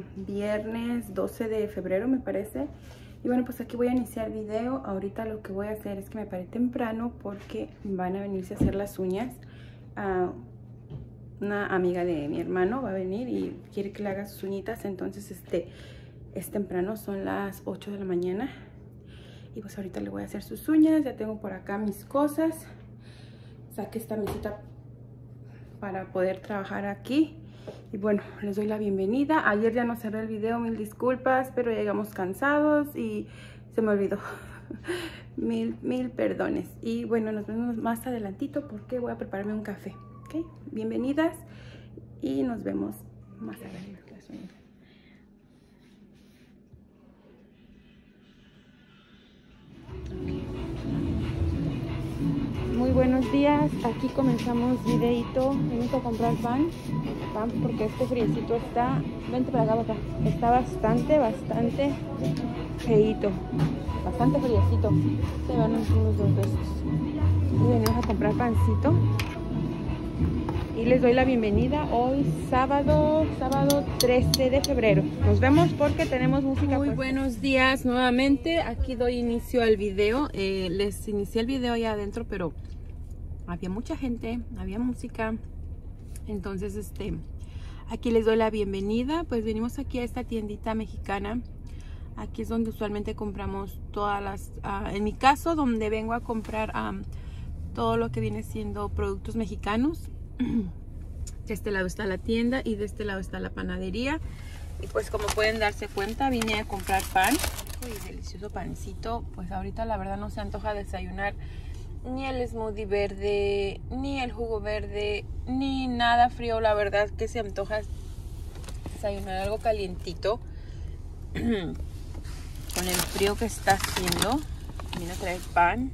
viernes 12 de febrero me parece. Y bueno, pues aquí voy a iniciar video. Ahorita lo que voy a hacer es que me paré temprano porque van a venirse a hacer las uñas. Una amiga de mi hermano va a venir y quiere que le haga sus uñitas. Entonces es temprano, son las 8 de la mañana. Y pues ahorita le voy a hacer sus uñas. Ya tengo por acá mis cosas. Saqué esta mesita para poder trabajar aquí. Y bueno, les doy la bienvenida. Ayer ya no cerré el video, mil disculpas, pero llegamos cansados y se me olvidó. mil perdones. Y bueno, nos vemos más adelantito porque voy a prepararme un café. ¿Ok? Bienvenidas y nos vemos más adelante. Muy buenos días, aquí comenzamos videito. Venimos a comprar pan porque este friecito está, vente para acá, está bastante feíto, bastante friecito. Se van unos 2 veces. Y venimos a comprar pancito y les doy la bienvenida hoy sábado 13 de febrero. Nos vemos porque tenemos música. Muy buenos días nuevamente, aquí doy inicio al video. Les inicié el video allá adentro, pero había mucha gente, había música. Entonces aquí les doy la bienvenida. Pues venimos aquí a esta tiendita mexicana. Aquí es donde usualmente compramos todas las, en mi caso, donde vengo a comprar todo lo que viene siendo productos mexicanos. De este lado está la tienda y de este lado está la panadería. Y pues como pueden darse cuenta, vine a comprar pan. Uy, delicioso pancito. Pues ahorita la verdad no se antoja desayunar ni el smoothie verde, ni el jugo verde, ni nada frío. La verdad que se antoja desayunar algo calientito. Con el frío que está haciendo. Vine a traer pan.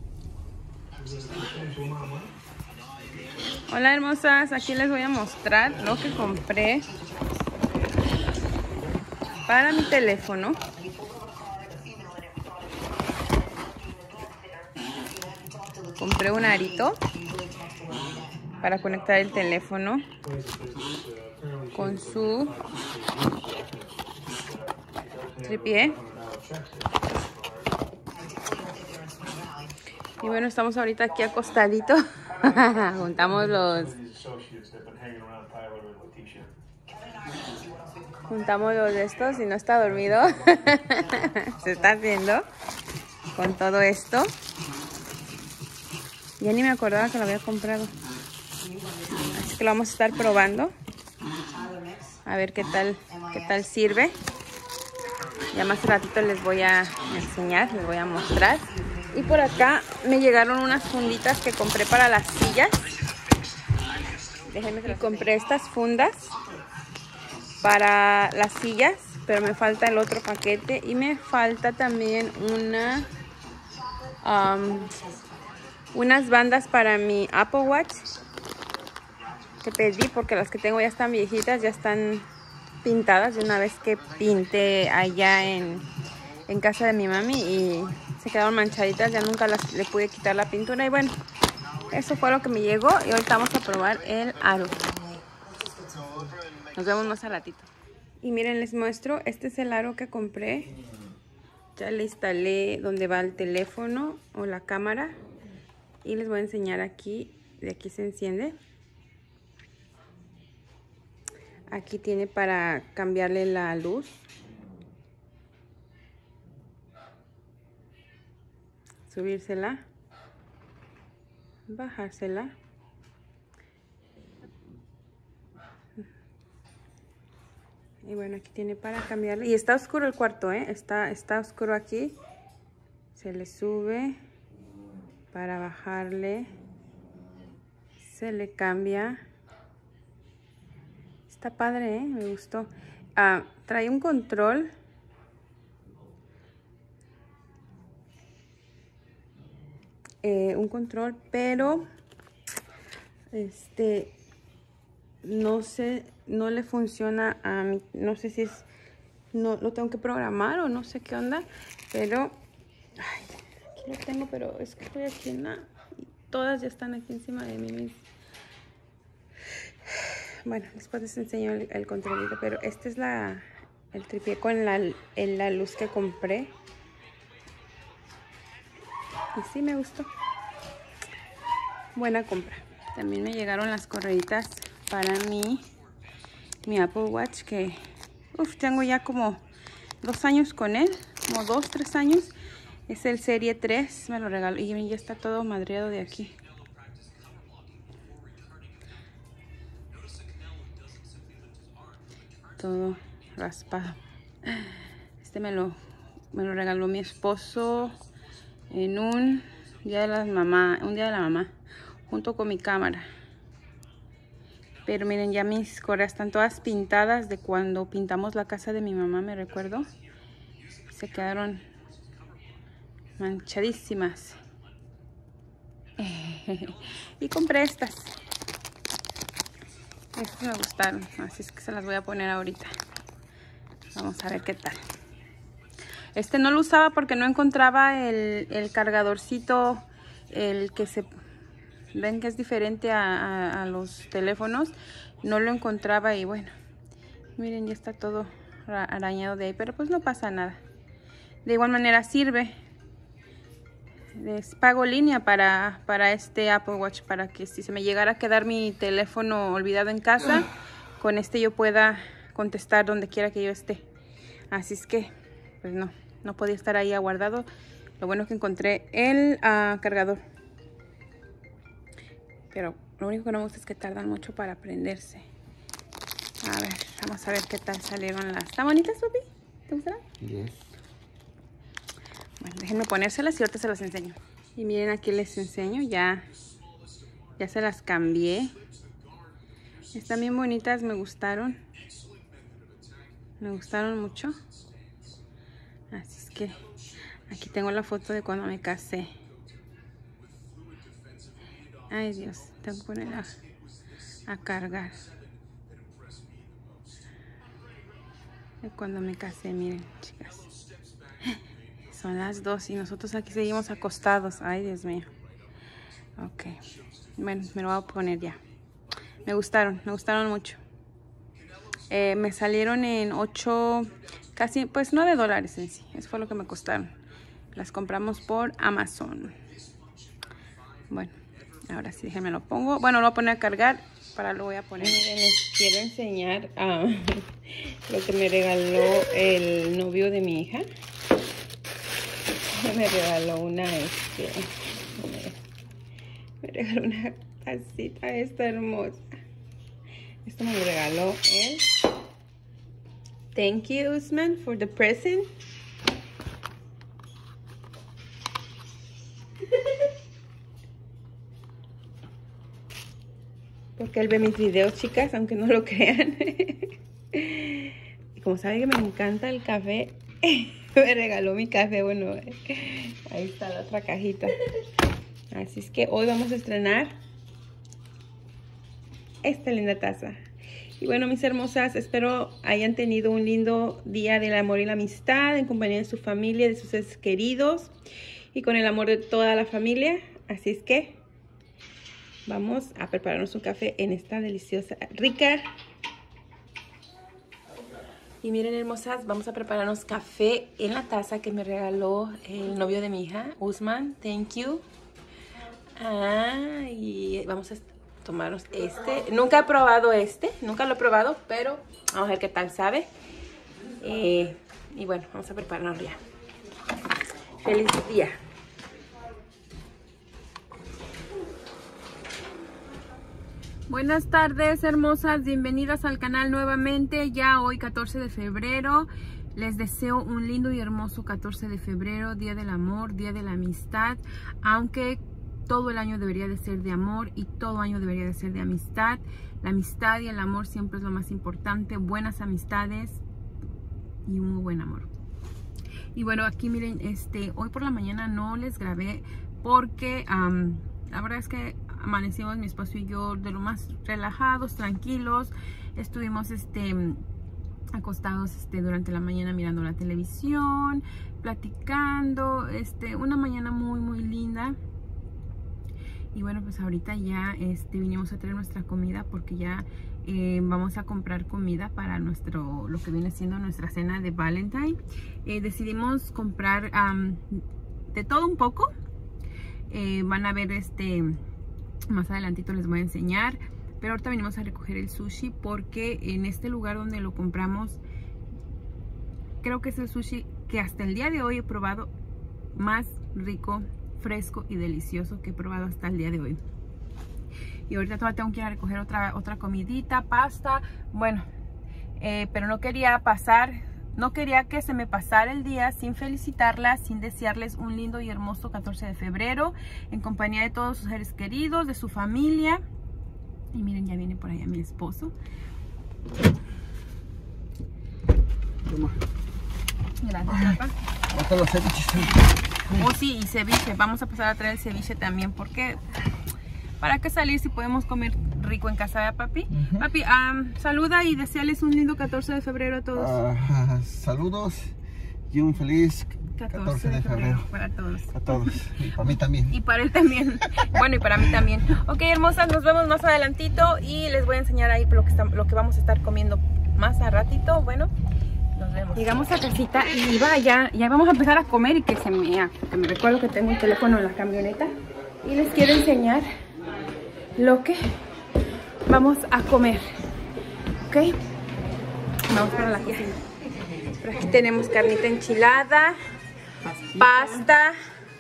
Hola hermosas, aquí les voy a mostrar lo que compré para mi teléfono. Compré un arito para conectar el teléfono con su tripié. Y bueno, estamos ahorita aquí acostaditos. Juntamos los de estos y no está dormido. Se está haciendo con todo esto. Ya ni me acordaba que lo había comprado. Así que lo vamos a estar probando. A ver qué tal sirve. Ya más ratito les voy a enseñar, les voy a mostrar. Y por acá me llegaron unas funditas que compré para las sillas. Déjenme que compré estas fundas para las sillas, pero me falta el otro paquete y me falta también unas bandas para mi Apple Watch que pedí porque las que tengo ya están viejitas, ya están pintadas de una vez que pinté allá en casa de mi mami y se quedaron manchaditas, ya nunca le pude quitar la pintura. Y bueno, eso fue lo que me llegó y ahorita vamos a probar el aro. Nos vemos más al ratito. Y miren, les muestro, este es el aro que compré. Ya le instalé donde va el teléfono o la cámara y les voy a enseñar aquí. De aquí se enciende. Aquí tiene para cambiarle la luz. Subírsela, bajársela. Y bueno, aquí tiene para cambiarle. Y está oscuro el cuarto, está oscuro aquí. Se le sube para bajarle. Se le cambia. Está padre, me gustó. Trae un control. Pero no sé, no le funciona a mí. No sé si no lo tengo que programar o no sé qué onda, pero aquí lo tengo, pero es que estoy aquí todas ya están aquí encima de mí. Bueno, después les enseño el controlito, pero este es el tripié con la luz que compré. Y sí me gustó. Buena compra. También me llegaron las correitas para mi Apple Watch, que tengo ya como 2 años con él, como 2, 3 años. Es el Serie 3, me lo regaló y ya está todo madreado de aquí. Todo raspado. Este me lo regaló mi esposo en un día de la mamá, junto con mi cámara. Pero miren, ya mis correas están todas pintadas de cuando pintamos la casa de mi mamá, me recuerdo. Se quedaron manchadísimas. Y compré estas. Estas me gustaron, así es que se las voy a poner ahorita. Vamos a ver qué tal. Este no lo usaba porque no encontraba el cargadorcito, el que ven que es diferente a los teléfonos. No lo encontraba y bueno, miren, ya está todo arañado de ahí, pero pues no pasa nada. De igual manera sirve. Les pago línea para este Apple Watch, para que si se me llegara a quedar mi teléfono olvidado en casa, con este yo pueda contestar donde quiera que yo esté. Así es que, pues no podía estar ahí aguardado. Lo bueno es que encontré el cargador. Pero lo único que no me gusta es que tardan mucho para prenderse. A ver, vamos a ver qué tal salieron las... ¿Están bonitas, papi? ¿Te gustarán? Yes. Bueno, déjenme ponérselas y ahorita se las enseño. Y miren, aquí les enseño, ya se las cambié. Están bien bonitas, me gustaron. Me gustaron mucho. Así es que aquí tengo la foto de cuando me casé. Ay, Dios, tengo que ponerla a cargar. De cuando me casé, miren, chicas. Son las 2 y nosotros aquí seguimos acostados. Ay, Dios mío. Ok. Bueno, me lo voy a poner ya. Me gustaron mucho. Me salieron en 8, casi, pues $9 en sí. Eso fue lo que me costaron. Las compramos por Amazon. Bueno, ahora sí, déjenme lo pongo. Bueno, lo voy a poner a cargar. Para lo voy a poner. Miren, les quiero enseñar lo que me regaló el novio de mi hija. Me regaló una tacita esta hermosa. Esto me lo regaló él. Thank you, Usman, for the present. Porque él ve mis videos, chicas, aunque no lo crean. Y como sabe que me encanta el café, me regaló mi café. Bueno, ahí está la otra cajita. Así es que hoy vamos a estrenar esta linda taza. Y bueno, mis hermosas, espero hayan tenido un lindo día del amor y la amistad en compañía de su familia, de sus seres queridos y con el amor de toda la familia. Así es que vamos a prepararnos un café en esta deliciosa, rica. Y miren, hermosas, vamos a prepararnos café en la taza que me regaló el novio de mi hija, Usman. Thank you. Y vamos a tomarnos este. Nunca he probado nunca lo he probado, pero vamos a ver qué tal sabe. Y bueno, vamos a prepararnos ya. Feliz día. Buenas tardes, hermosas, bienvenidas al canal nuevamente. Ya hoy 14 de febrero, les deseo un lindo y hermoso 14 de febrero, Día del Amor, Día de la Amistad, aunque todo el año debería de ser de amor y todo año debería de ser de amistad. La amistad y el amor siempre es lo más importante, buenas amistades y un muy buen amor. Y bueno, aquí miren, hoy por la mañana no les grabé porque la verdad es que amanecimos mi esposo y yo de lo más relajados, tranquilos. Estuvimos acostados durante la mañana mirando la televisión, platicando, una mañana muy muy linda. Y bueno, pues ahorita ya vinimos a traer nuestra comida porque ya vamos a comprar comida para lo que viene siendo nuestra cena de Valentine. Decidimos comprar de todo un poco. Van a ver más adelantito les voy a enseñar, pero ahorita venimos a recoger el sushi porque en este lugar donde lo compramos creo que es el sushi que hasta el día de hoy he probado más rico, fresco y delicioso que he probado hasta el día de hoy. Y ahorita todavía tengo que ir a recoger otra comidita, pasta, bueno, pero no quería que se me pasara el día sin felicitarlas, sin desearles un lindo y hermoso 14 de febrero en compañía de todos sus seres queridos, de su familia. Y miren, ya viene por allá mi esposo. Toma. Gracias, papá. Los ceviches. Oh, sí, y ceviche. Vamos a pasar a traer el ceviche también porque ¿para qué salir si podemos comer rico en casa, ¿verdad, papi? Papi, saluda y deseales un lindo 14 de febrero a todos. Saludos y un feliz 14 de febrero para todos. A todos. Y para mí también. Y para él también. Bueno, y para mí también. Ok, hermosas, nos vemos más adelantito y les voy a enseñar ahí lo que vamos a estar comiendo más a ratito. Bueno, nos vemos. Llegamos a casita y ya vamos a empezar a comer y que porque me recuerdo que tengo un teléfono en la camioneta y les quiero enseñar lo que vamos a comer. Ok, vamos para la cocina. Por aquí tenemos carnita enchilada, pasta,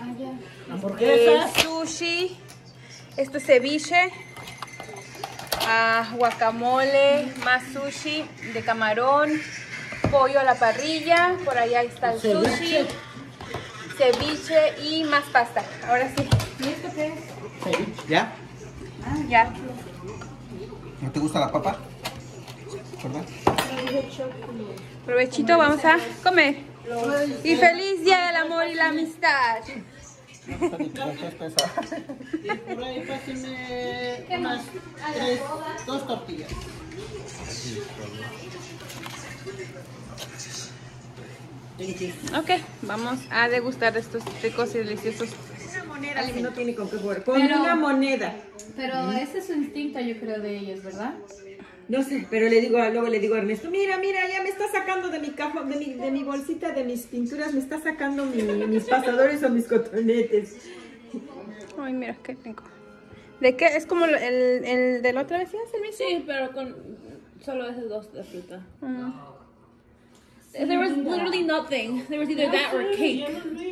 sushi, esto es ceviche, guacamole, más sushi de camarón, pollo a la parrilla, por allá está el sushi, ceviche y más pasta. Ahora sí. ¿Y esto qué es? ¿Ya? Ya. ¿No te gusta la papa? ¿Verdad? Provechito, vamos a comer. Y feliz día del amor y la amistad. Por ahí pásenme unas 2 tortillas. Ok, vamos a degustar de estos ricos y deliciosos. Una moneda si no tiene con qué jugar. Con una moneda. Pero ese es su instinto, yo creo, de ellos, ¿verdad? No sé, pero luego le digo a Ernesto, mira, ya me está sacando de mi caja, de mi bolsita, de mis pinturas, me está sacando mis pasadores o mis cotonetes. Ay, mira, qué rico. ¿De qué? ¿Es como el de la otra vez? ¿Sí es el mismo? Sí, pero con solo esos dos de fruta. There was literally nothing. There was either that or cake.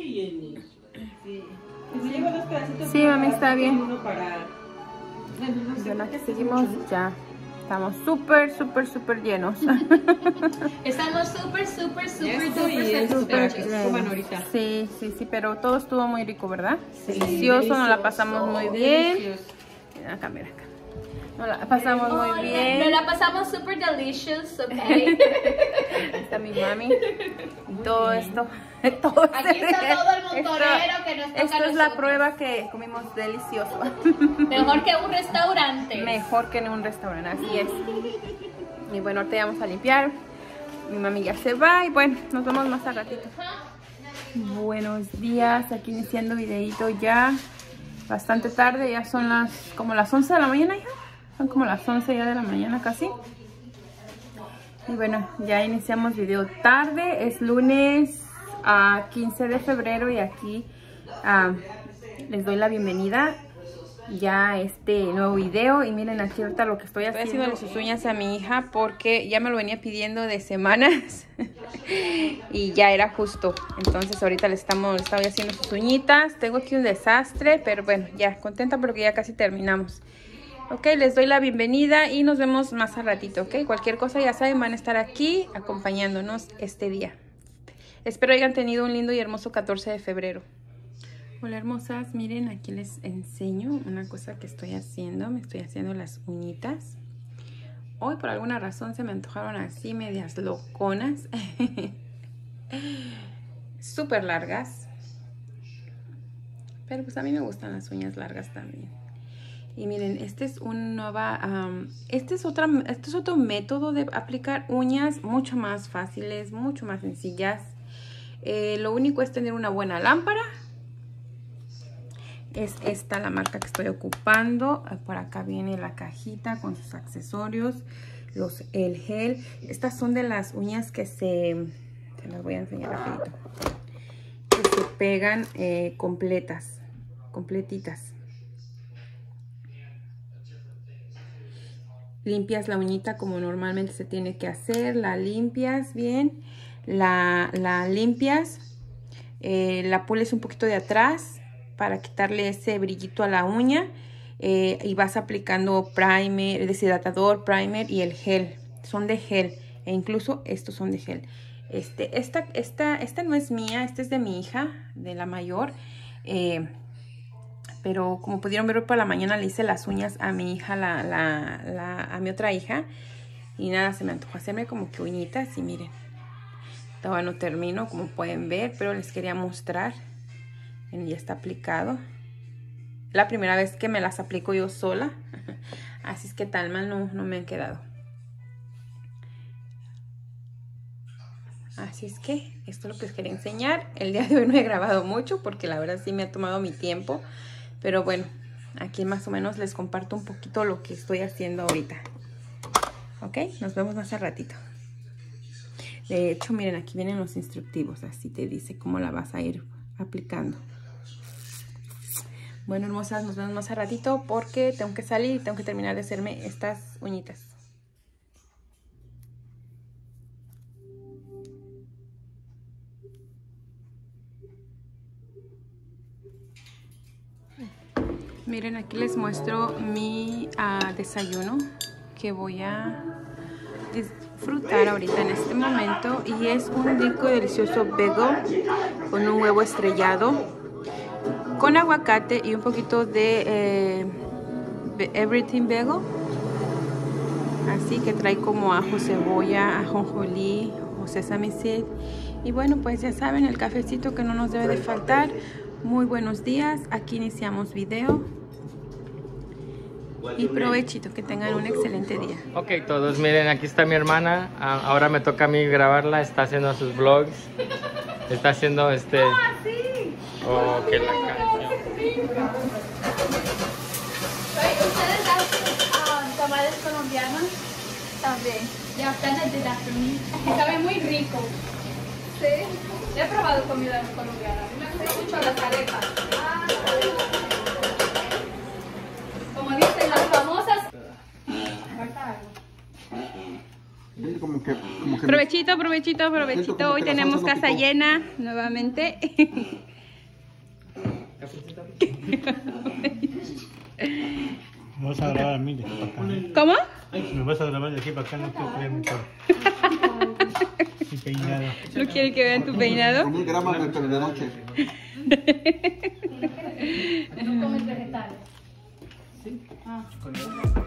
Me llevo 2 pedacitos. Sí, mami, está bien. Uno para... Bueno, aquí seguimos ya. Estamos súper llenos. Estamos súper para que se coman ahorita. Sí, pero todo estuvo muy rico, ¿verdad? Delicioso, nos la pasamos muy bien. Mira acá. Nos la pasamos muy bien. Nos la pasamos super delicious, ok. Está mi mami. Y todo esto. Aquí está todo el montonero que nos toca. Esto es la prueba que comimos delicioso. Mejor que un restaurante. Mejor que en un restaurante, así es. Y bueno, ahorita vamos a limpiar. Mi mami ya se va y bueno, nos vemos más al ratito. Buenos días, aquí iniciando videito ya. Bastante tarde, ya son como las 11 de la mañana, hija. Son como las 11 ya de la mañana casi. Y bueno, ya iniciamos video tarde. Es lunes 15 de febrero y aquí les doy la bienvenida ya a este nuevo video. Y miren aquí ahorita lo que estoy haciendo sus uñas a mi hija porque ya me lo venía pidiendo de semanas y ya era justo. Entonces ahorita estoy haciendo sus uñitas. Tengo aquí un desastre, pero bueno, ya contenta porque ya casi terminamos. Ok, les doy la bienvenida y nos vemos más al ratito, ok. Cualquier cosa ya saben, van a estar aquí acompañándonos este día. Espero hayan tenido un lindo y hermoso 14 de febrero. Hola hermosas, miren, aquí les enseño una cosa que estoy haciendo. Me estoy haciendo las uñitas. Hoy por alguna razón se me antojaron así medias loconas. Súper largas. Pero pues a mí me gustan las uñas largas también. Y miren, este es otro método de aplicar uñas mucho más fáciles, mucho más sencillas. Lo único es tener una buena lámpara Es esta la marca que estoy ocupando. Por acá viene la cajita con sus accesorios, el gel. Estas son de las uñas que se las voy a enseñar rapidito. Que se pegan completitas. Limpias la uñita como normalmente se tiene que hacer. La limpias bien. La limpias. La pules un poquito de atrás para quitarle ese brillito a la uña. Y vas aplicando primer, deshidratador, primer y el gel. Son de gel. E incluso estos son de gel. Esta no es mía. Esta es de mi hija, de la mayor. Pero como pudieron ver, por la mañana le hice las uñas a mi hija, a mi otra hija. Y nada, se me antojó hacerme como que uñitas. Y miren, todavía no termino, como pueden ver, pero les quería mostrar. Ya está aplicado. La primera vez que me las aplico yo sola. Así es que tal mal no me han quedado. Así es que esto es lo que les quería enseñar. El día de hoy no he grabado mucho porque la verdad sí me ha tomado mi tiempo. Pero bueno, aquí más o menos les comparto un poquito lo que estoy haciendo ahorita. Ok, nos vemos más al ratito. De hecho, miren, aquí vienen los instructivos. Así te dice cómo la vas a ir aplicando. Bueno, hermosas, nos vemos más al ratito porque tengo que salir y tengo que terminar de hacerme estas uñitas. Miren, aquí les muestro mi desayuno que voy a disfrutar ahorita en este momento. Y es un rico y delicioso bagel con un huevo estrellado, con aguacate y un poquito de everything bagel. Así que trae como ajo, cebolla, ajonjolí o sesame seed. Y bueno, pues ya saben, el cafecito que no nos debe de faltar. Muy buenos días, aquí iniciamos video. Y provechito, que tengan un excelente día. Ok, todos, miren, aquí está mi hermana. Ahora me toca a mí grabarla. Está haciendo sus vlogs. Está haciendo sí. Oh, que la canción. ¿Ustedes hacen tamales colombianos? También. Ya están de desayuno. Sabe muy rico. Sí. He probado comida colombiana. Me gustan mucho las arepas. Como dicen las famosas. Como que Provechito, provechito, provechito. Hoy tenemos casa llena nuevamente. Me vas a grabar a mí de aquí para acá. ¿Cómo? Me vas a grabar de aquí para acá, no quiero que vean mi cara. Mi peinado. ¿No quieren que vean tu peinado? Con 1000 gramos de pelo de noche. No comes vegetales. Sí.